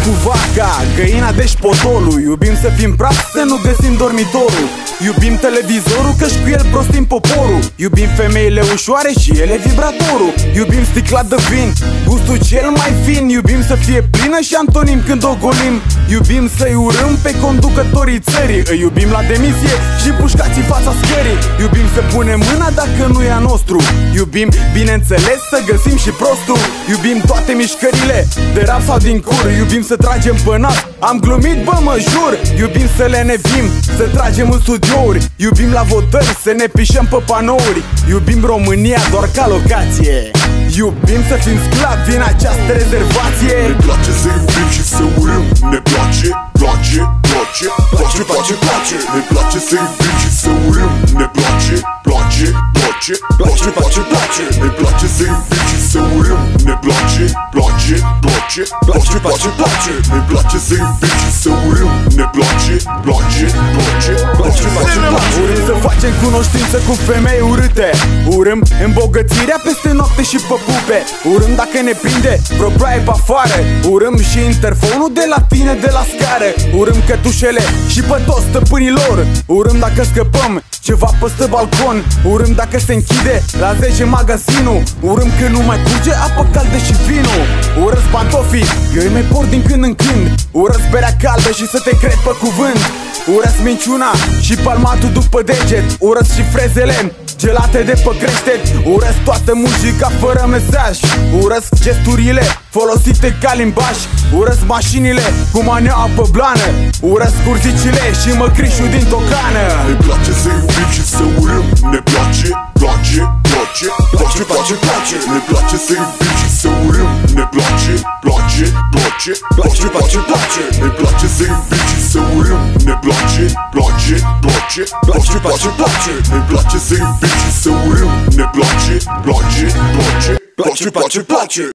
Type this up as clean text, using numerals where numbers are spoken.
cu vaca, găina deci potolul. Iubim să fim praf, să nu găsim dormitorul. Iubim televizorul, că-și cu el prostim poporul. Iubim femeile ușoare și ele vibratorul. Iubim sticla de vin, gustul cel mai fin. Iubim să fie plină și antonim când o golim. Iubim să-i urâm pe conducătorii țării. Îi iubim la demisie și pușcați în fața scării. Iubim să punem mâna dacă nu e a nostru. Iubim, bineînțeles, să găsim și prostul. Iubim toate mișcările, de rap sau din cur. Iubim să tragem pe nas, am glumit, bă, mă jur. Iubim să le nevim, să tragem în studiouri. Iubim la votări, să ne pișăm pe panouri. Iubim România doar ca locație. Iubim să fim sclavi în această rezervație. Ne place să iubim și să urâm. Ne place, place, place, place, place, place. Ne place să iubim și să urâm. Ne place, place, place, place, place, place. Ne place să iubim și să urâm. Ne place, place, place, place, place, place. Ne place să iubim și să urâm. Ne place, place, place, place, place, place. Urâm să facem cunoștință cu femei urâte. Urâm îmbogățirea peste noapte și pe pupe. Urâm dacă ne prinde vreo ploaie pe afară. Urâm și interfonul de la tine de la scară. Urâm cătușele și pe toți stăpânilor. Urâm dacă scăpăm ceva peste balcon. Urâm dacă se închide la 10 magazinul. Urâm când nu mai curge apă caldă și vinul. Urăsc pantofii, eu îi mai port din când în când. Urăsc berea caldă și să te cred pe cuvânt. Urăsc minciuna și palmatul după deget. Urăsc și frezele gelate de pe creștet. Urăsc toată muzica fără mesaj. Urăsc gesturile folosite ca limbaj. Urăsc mașinile cu maneaua pe blană. Urăsc curzicile și măcrișul din tocană. Ne place să iubim și să urâm. Ne place, place, place, place, place, place. Ne place să iubim și să urâm. Ne place, place, place, place, place, place. Ne place să iubim și să urâm. Ne place, place, place, place, place, place. Ne place să iubim și să urâm. Ne place, place, place, place, place, place.